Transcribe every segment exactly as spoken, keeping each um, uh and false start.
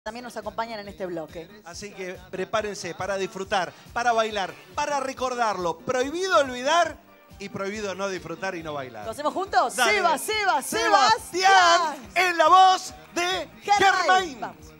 También nos acompañan en este bloque. Así que prepárense para disfrutar, para bailar, para recordarlo. Prohibido olvidar y prohibido no disfrutar y no bailar. ¿Lo hacemos juntos? Dale. Seba, Seba, Sebastián, Sebastián. en la voz de Germain. Germain. Vamos.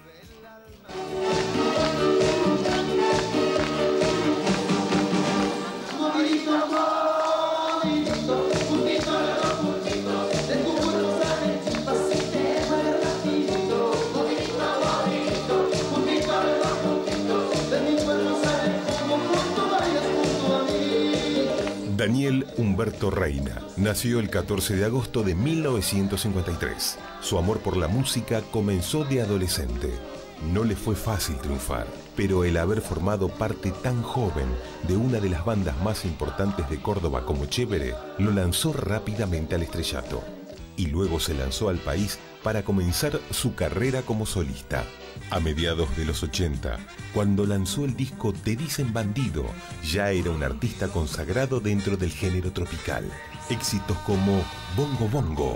Daniel Humberto Reina nació el catorce de agosto de mil novecientos cincuenta y tres. Su amor por la música comenzó de adolescente. No le fue fácil triunfar, pero el haber formado parte tan joven de una de las bandas más importantes de Córdoba como Chévere, lo lanzó rápidamente al estrellato. Y luego se lanzó al país para comenzar su carrera como solista. A mediados de los ochenta, cuando lanzó el disco Te Dicen Bandido, ya era un artista consagrado dentro del género tropical. Éxitos como Bongo Bongo,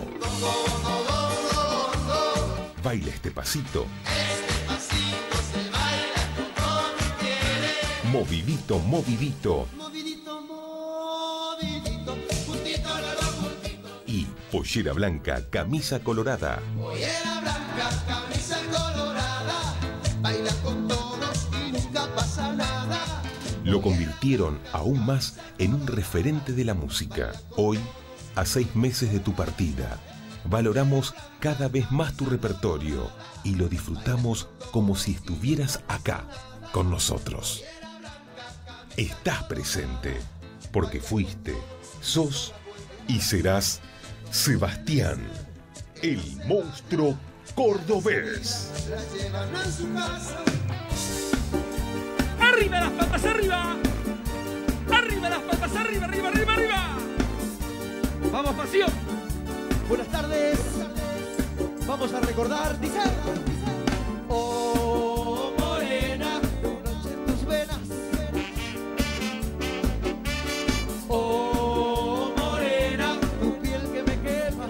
Baila este pasito, Movidito, movidito, y Pollera Blanca, Camisa Colorada. Pollera blanca, camisa colorada, baila con todos y nunca pasa nada. Lo convirtieron aún más en un referente de la música. Hoy, a seis meses de tu partida, valoramos cada vez más tu repertorio y lo disfrutamos como si estuvieras acá, con nosotros. Estás presente, porque fuiste, sos y serás Sebastián, el monstruo cordobés. ¡Arriba las papas, arriba! ¡Arriba las papas, arriba, arriba, arriba, arriba! ¡Vamos, pasión! Buenas tardes, vamos a recordar, dice. Oh, morena, una noche en tus venas. Oh, morena, tu piel que me quema.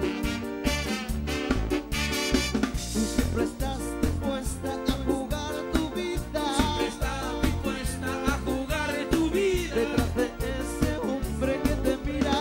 Tú siempre estás dispuesta a jugar tu vida. Siempre estás dispuesta a jugar tu vida. Detrás de ese hombre que te mira.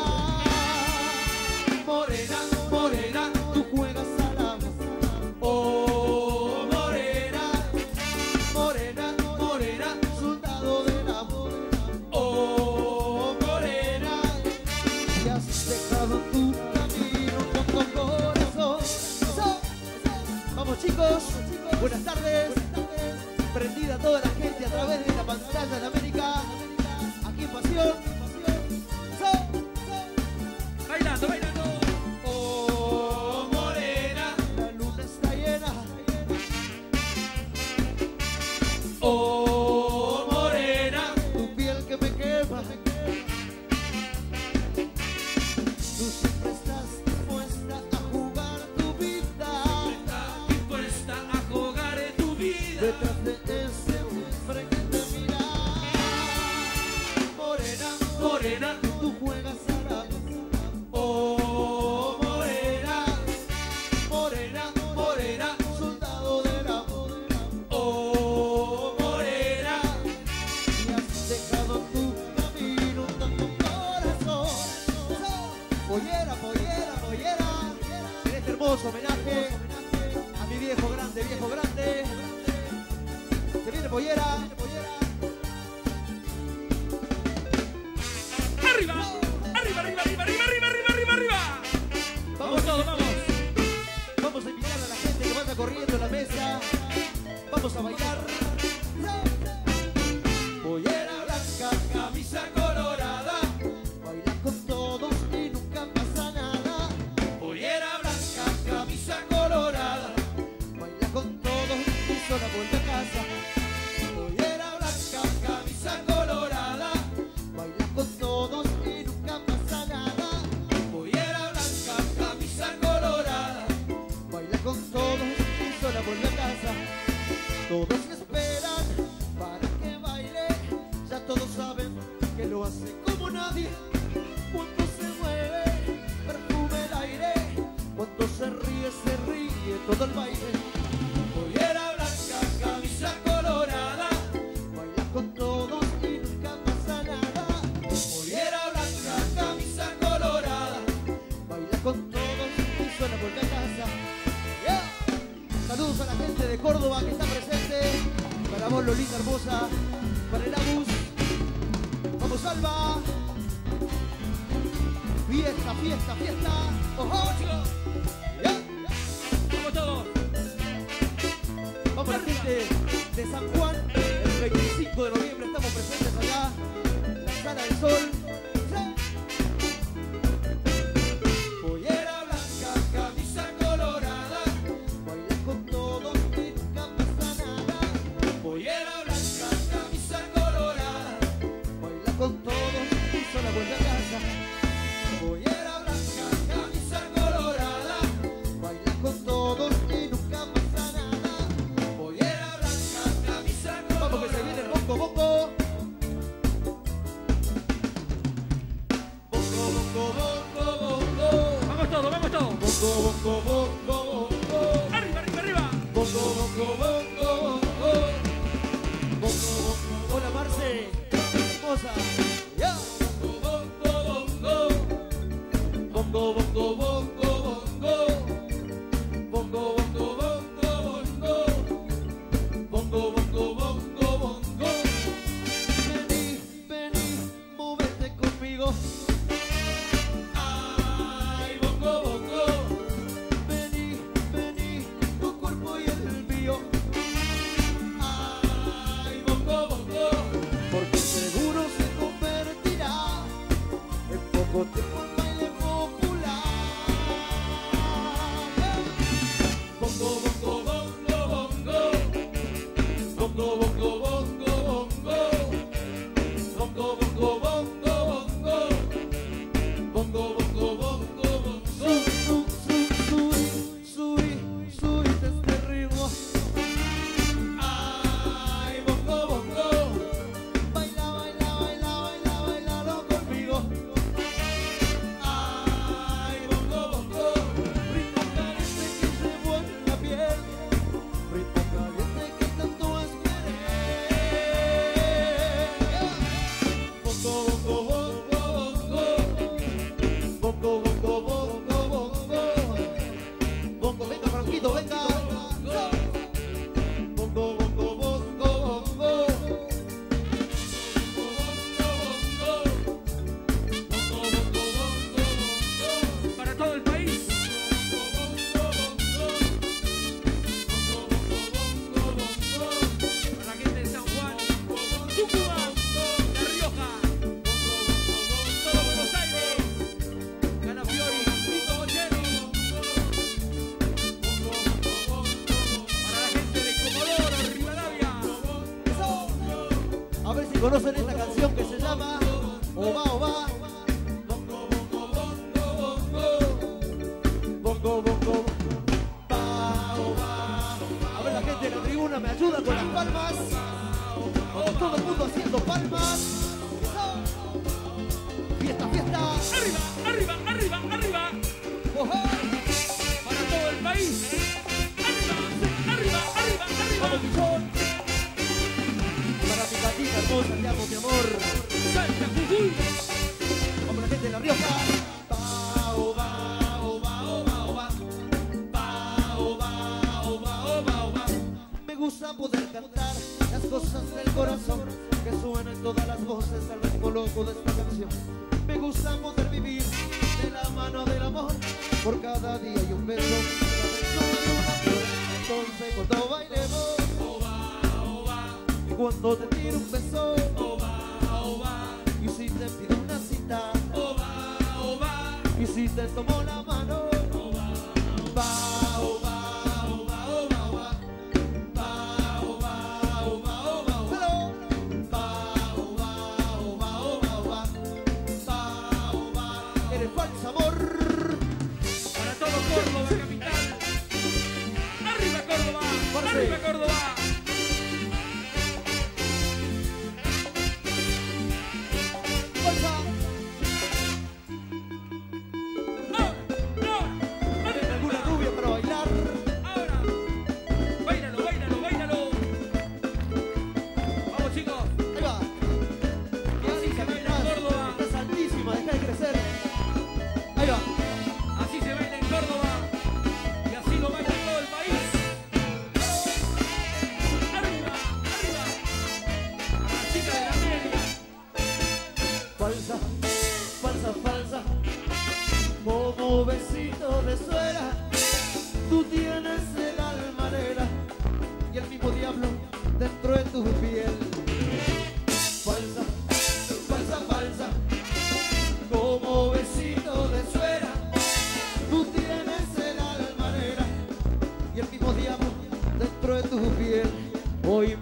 Morena, morena, tú juegas a la mesa. Oh, morena, morena, morena, soldado del amor. Oh, morena, y has dejado tu camino con tu corazón. Eso. Vamos chicos, buenas tardes. Prendida toda la gente a través de la pantalla de América. Aquí en Pasión. Eso. Bailando, bailando. Oh, morena, la luna está llena. Oh, morena, tu piel que me quema. Tú siempre estás dispuesta a jugar tu vida. Estás dispuesta a jugar tu vida. Detrás de ese hombre que te mira. Morena, morena, tú juegas a la mesa. Oh, morena, morena, morena, soldado del amor. Oh, morena, y has dejado tu camino con tu corazón. Pollera, pollera, pollera, en este hermoso homenaje a mi viejo grande, viejo grande. Se viene pollera. ¡Arriba! ¡Arriba, arriba, arriba, arriba, arriba, arriba, arriba, arriba! Vamos todos, vamos. Vamos a invitar a la gente que vaya corriendo a la mesa. Vamos a bailar. Pollera blanca, camisa colorada, baila con todos y nunca pasa nada. Pollera blanca, camisa colorada, baila con todos y sola vuelve a casa. Pollera blanca, camisa colorada, baila con todos y nunca pasa nada. Pollera blanca, camisa colorada, baila con todos y sola vuelve a casa. Todos esperan para que baile, ya todos saben que lo hace como nadie. Cuando se mueve, perfume el aire, cuando se ríe, se ríe todo el baile. Pollera blanca. gente de Córdoba que está presente. Para vos, Lolita hermosa. Para el Agus. Vamos, Alba. Fiesta, fiesta, fiesta. ¡Ojo! Chicos, Yeah. vamos todos. Vamos la gente de San Juan. El veinticinco de noviembre estamos presentes allá. La Sala del Sol. Pollera blanca, camisa colorada. Baila con todos y nunca pasa nada. Pollera blanca, camisa colorada. Baila con todos y sola vuelve a casa. Pollera blanca, camisa colorada. Baila con todos y nunca pasa nada. Pollera blanca, camisa colorada. Vamos que se viene el bongo, bongo. Bongo, bongo, bongo, bongo. Vamos todos, vamos todos. Bongo, bongo, bongo, bongo. Arriba, arriba, arriba. Bongo, bongo, bongo, bongo. Bongo, bongo. Hola, Marce. Hermosa. Ya. Bongo, bongo, bongo. Bongo, bongo, bongo, bongo. Bongo, bongo, bongo, bongo. Bongo, bongo, bongo, bongo. Vení, vení, móvete conmigo. Ay, bongo, bongo. Vení, vení, tu cuerpo y el mío. Ay, bongo, bongo. Porque seguro se convertirá en poco tiempo en baile popular. Bongo, bongo, bongo, bongo. Bongo, bongo, bongo, bongo. Bongo, bongo, bongo, bongo. Bongo, bongo, bongo, bongo. Su, su, sui, sui, sui de este ritmo. Ay, bongo, bongo. Baila, baila, baila, baila, bailalo conmigo. Ay, bongo, bongo. Ritmo caliente que llevo en la piel. Ritmo caliente que tanto esperé. Bongo, bongo, bongo, bongo. Bongo, bongo, bongo, bongo. Bongo, venga, Franquito, venga. Bongo, bongo, bongo, bongo. Para todo el país. Para la gente de San Juan, Tucumán, La Rioja, todo Buenos Aires, Canafiori, Vito Bocelli. Para la gente de Comodoro, Rivadavia. A ver si conocen esta canción que se llama Oba, Oba. Bongo, bongo, bongo, bongo. Bongo, bongo, ba, oba. A ver la gente de la tribuna me ayuda con las palmas. Vamos todo el mundo haciendo palmas. Fiesta, fiesta. Arriba, arriba, arriba, arriba. Ojo. Para todo el país. Arriba, arriba, arriba, arriba. Vamos, Pichón. Para mi gatita hermosa, te amo, mi amor. Salta, Jujuy. Vamos la gente de La Rioja. Ba, oba, oba, oba, oba. Ba, oba, oba, oba, oba. Me gusta poder cantar las cosas del corazón, que suenan todas las voces al ritmo loco de esta canción. Me gusta poder vivir de la mano del amor, por cada día y un beso, cada beso y una flor. Entonces cuando bailemos, oba, oba, y cuando te tiro un beso, oba, oba, y si te pido una cita, oba, oba, y si te tomo la mano, oba, oba, oba, oba, oba, oba. Ba, oba, oba, oba, oba. Ba, oba, oba, oba, oba. Ba, oba. Eres falso amor. Para todo Córdoba, capital. Arriba Córdoba, Fuerte. arriba Córdoba. Falsa. No, no, ¿Tienen alguna rubia para bailar?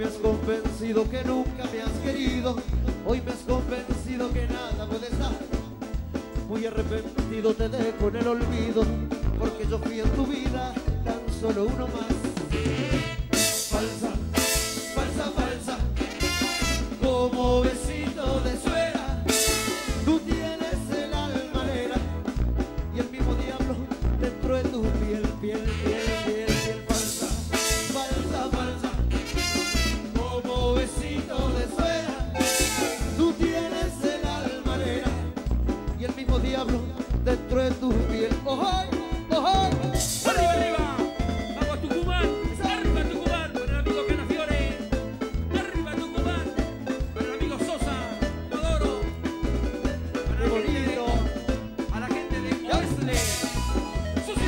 me has convencido que nunca me has querido. Hoy me has convencido que nada puedes dar. Muy arrepentido te dejo en el olvido, porque yo fui en tu vida tan solo uno más. Falsa, falsa, falsa, como besito de suera. Tú tienes el alma negra y el mismo diablo dentro de tu piel, piel, piel, piel, piel. Falsa, falsa, falsa, como besito de suera. Tú tienes el alma negra y el mismo diablo dentro de tu piel. ¡Ojoy! ¡Ojoy! ¡Arriba, arriba! ¡Vamos, Tucumán! ¡Arriba, Tucumán! Con el amigo Canafiore. ¡Arriba, Tucumán! Con el amigo Sosa. ¡Lo adoro! Para la gente de, a la gente de Oesle. ¡Susi!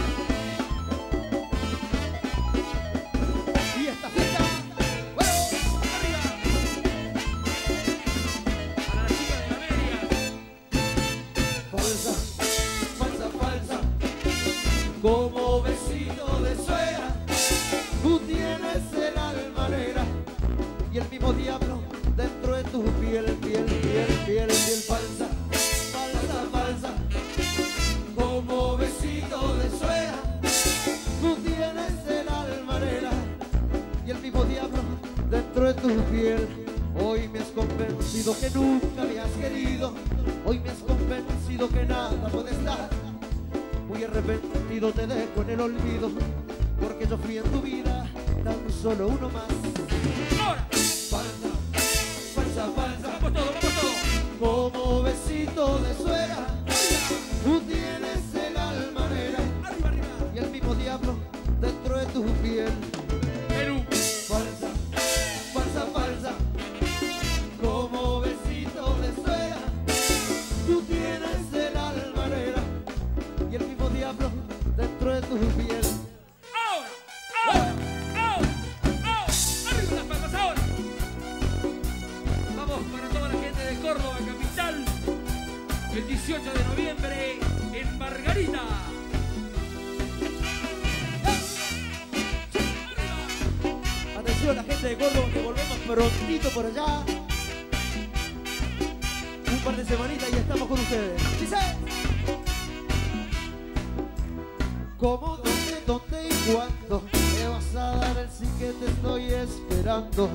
Y esta fiesta, bueno, ¡Arriba! Para la chica de América. falsa, falsa, falsa, como besito de suera. Tú tienes el alma negra y el mismo diablo dentro de tu piel, piel, piel, piel, piel. Falsa, falsa, falsa, como besito de suera. Tú tienes el alma negra y el mismo diablo dentro de tu piel. Hoy me has convencido que nunca me has querido. Hoy me has convencido que nada puedes dar. Muy arrepentido te dejo en el olvido, porque yo fui en tu vida tan solo uno más. ¡Ahora! Falsa, falsa, falsa, ¡Vamos todos, vamos todos! como besito de suera. Tú tienes el alma negra ¡Arriba, arriba! y el mismo diablo dentro de tu piel. Perú. Falsa, falsa, falsa, como besito de suera. Tú tienes el alma negra y el mismo diablo dentro de tu piel. ¡Ahora! ¡Ahora! ¡Ahora! ¡Ahora! ¡Arriba las palmas ahora! Vamos para toda la gente de Córdoba, capital. El dieciocho de noviembre en Margarita. Atención a la gente de Córdoba, que volvemos prontito por allá. Un par de semanitas y estamos con ustedes. Dice: ¿cómo, dónde, dónde y cuándo me vas a dar el sí que te estoy esperando?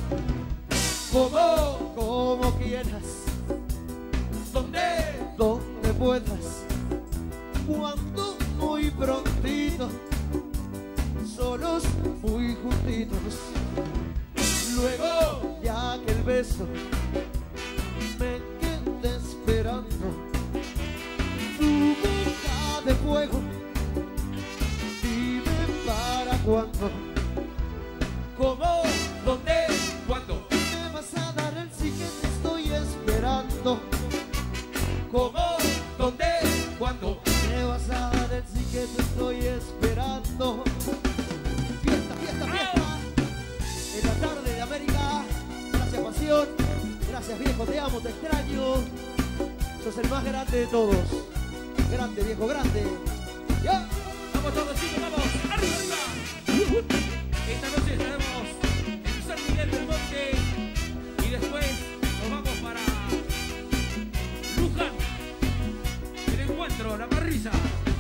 Como, como quieras, donde, donde puedas, cuando, muy prontito, solos, muy juntitos. Luego, ya que el beso me quede esperando, tu boca de fuego, dime para cuándo. ¿Cómo? ¿Dónde? ¿Cuándo? Me vas a dar el sí que te estoy esperando. ¿Cómo? ¿Dónde? ¿Cuándo? Me vas a dar el sí que te estoy esperando. Fiesta, fiesta, fiesta. En la tarde de América. Gracias, pasión. Gracias, viejo, te amo, te extraño. Sos el más grande de todos. Grande, viejo, grande. ¡Ya! Vamos todos, chicos, vamos. ¡Arriba, arriba! Esta noche estaremos en San Miguel del Monte y después nos vamos para Luján. El encuentro, la parrilla.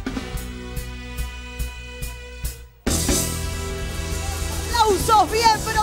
¡Aplausos bien